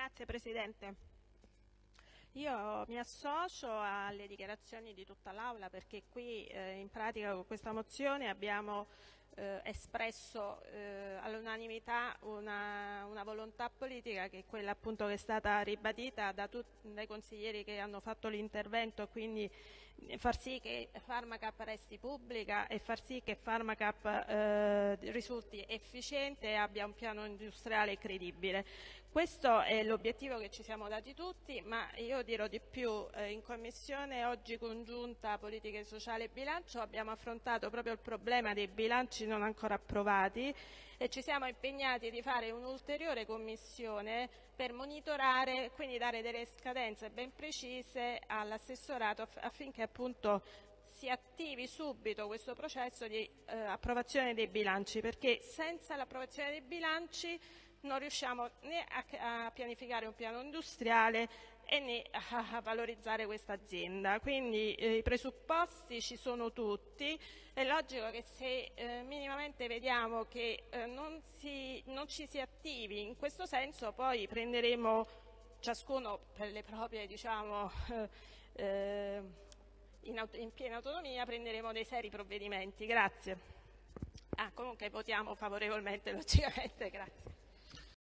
Grazie Presidente. Io mi associo alle dichiarazioni di tutta l'Aula perché qui in pratica con questa mozione abbiamo espresso all'unanimità una volontà politica che è quella appunto che è stata ribadita dai consiglieri che hanno fatto l'intervento, quindi far sì che Pharmacap resti pubblica e far sì che Pharmacap risulti efficiente e abbia un piano industriale credibile. Questo è l'obiettivo che ci siamo dati tutti, ma io dirò di più. In Commissione oggi congiunta Politiche Sociali e Bilancio abbiamo affrontato proprio il problema dei bilanci non ancora approvati e ci siamo impegnati di fare un'ulteriore commissione per monitorare, quindi dare delle scadenze ben precise all'assessorato affinché appunto si attivi subito questo processo di approvazione dei bilanci, perché senza l'approvazione dei bilanci non riusciamo né a pianificare un piano industriale né a valorizzare questa azienda. Quindi i presupposti ci sono tutti, è logico che se minimamente vediamo che non ci si attivi in questo senso, poi prenderemo ciascuno per le proprie, diciamo, in piena autonomia, prenderemo dei seri provvedimenti. Grazie. Comunque votiamo favorevolmente, logicamente. Grazie.